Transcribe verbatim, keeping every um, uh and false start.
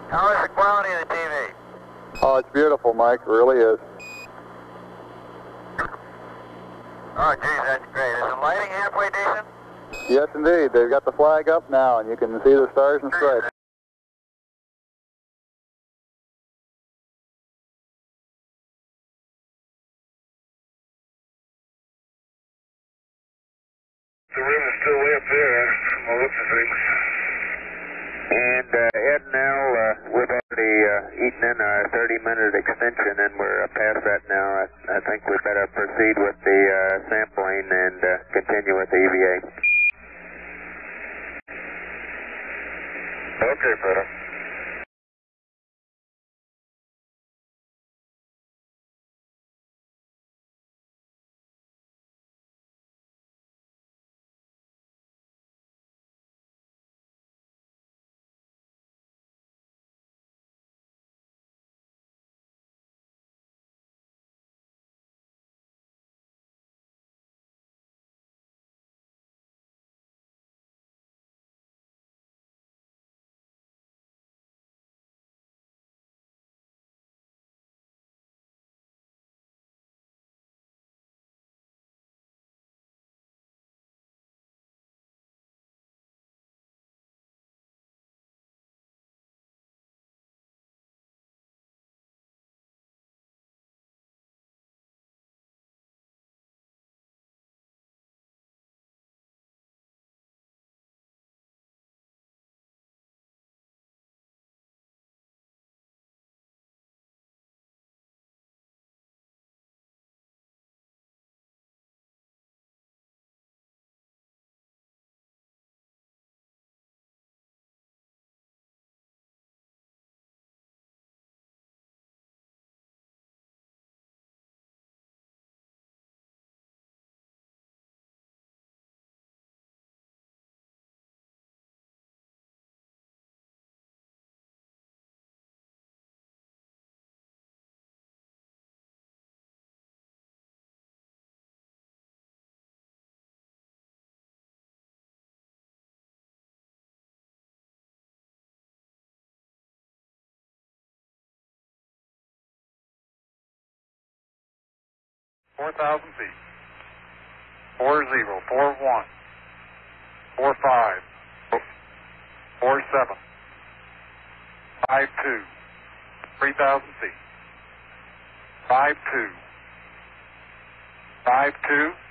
How is the quality of the T V? Oh, it's beautiful, Mike. It really is. Oh, geez, that's great. Is the lighting halfway decent? Yes, indeed. They've got the flag up now, and you can see the stars and stripes. The room is still way up there from the looks of things. And uh, Ed and Al, uh, we've already uh, eaten in our thirty minute extension, and we're uh, past that now. I, I think we better proceed with the uh, sampling and uh, continue with the E V A. Okay, brother. four thousand feet. Four zero, four one, four five, four seven, five two, three thousand feet. Five two, five two.